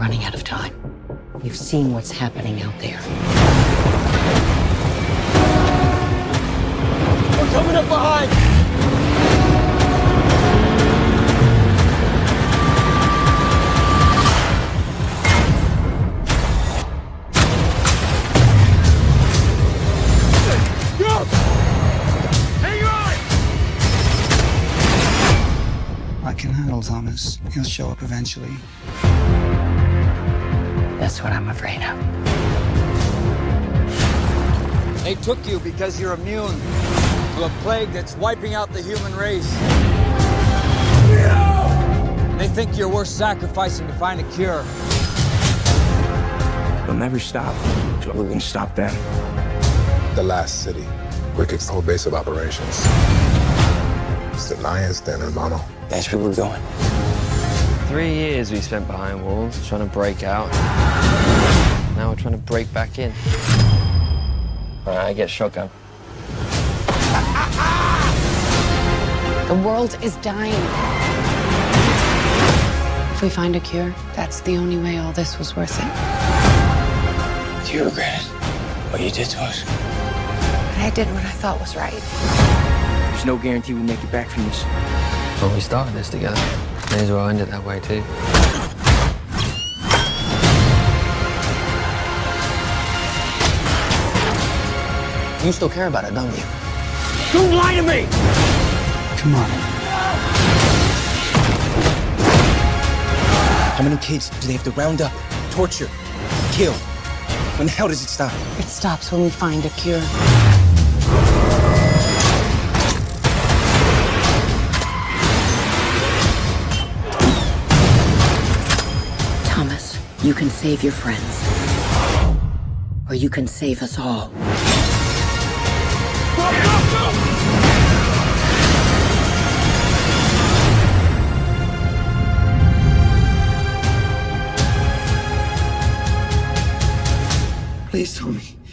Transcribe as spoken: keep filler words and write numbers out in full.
running out of time. You've seen what's happening out there. We're coming up behind! I can handle Thomas. He'll show up eventually. That's what I'm afraid of. They took you because you're immune to a plague that's wiping out the human race. No! They think you're worth sacrificing to find a cure. They'll never stop, so we're gonna stop them. The last city, Wicked's whole base of operations. It's the Lion's Den, hermano. That's where we're going. Three years we spent behind walls, trying to break out. Now we're trying to break back in. All right, I get shotgun. The world is dying. If we find a cure, that's the only way all this was worth it. Do you regret it? What you did to us? But I did what I thought was right. There's no guarantee we make it back from this. Well, we started this together. May as well end it that way, too. You still care about it, don't you? Don't lie to me! Come on. How many kids do they have to round up, torture, kill? When the hell does it stop? It stops when we find a cure. Thomas, you can save your friends. Or you can save us all. Please tell me.